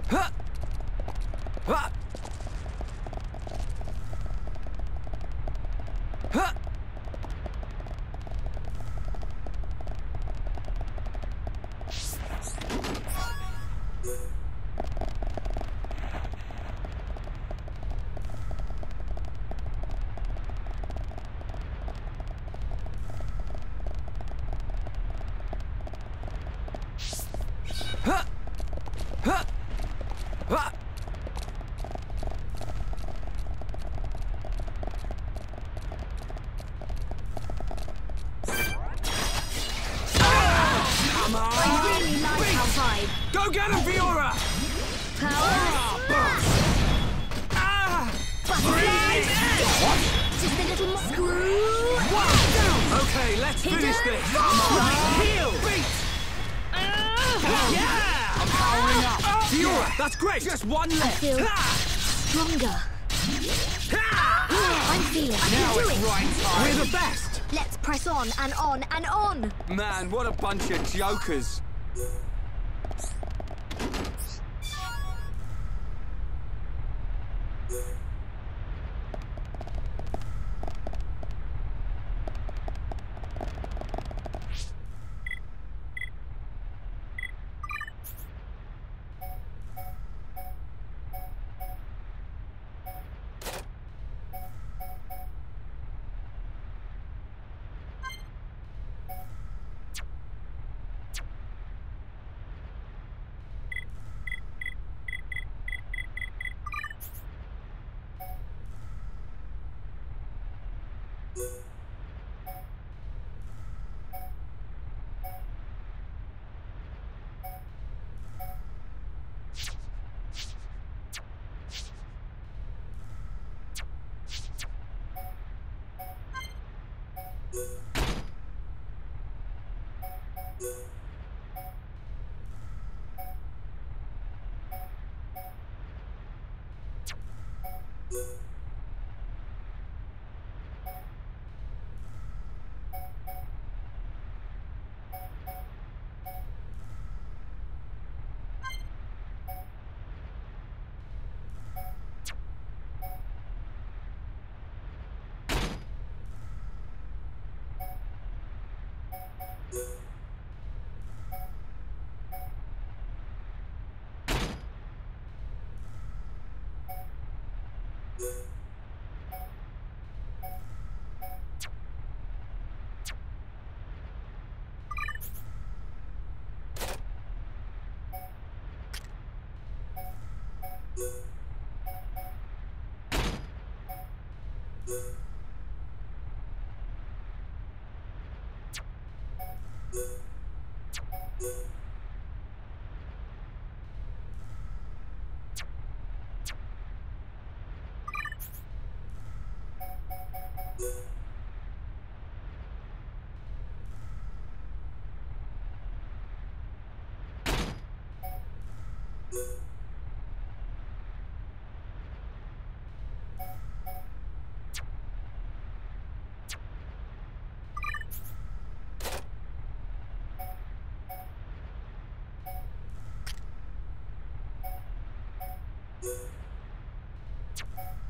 Go get him, Fiora! Power! Just a little more. Screw! Okay, let's finish this! Heal! Yeah! I'm powering up! Fiora, that's great! Just one left! I feel stronger. I'm feeling I Now can do it's it! right time! We're the best! Let's press on and on and on! Man, what a bunch of jokers!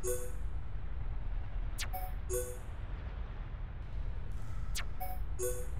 You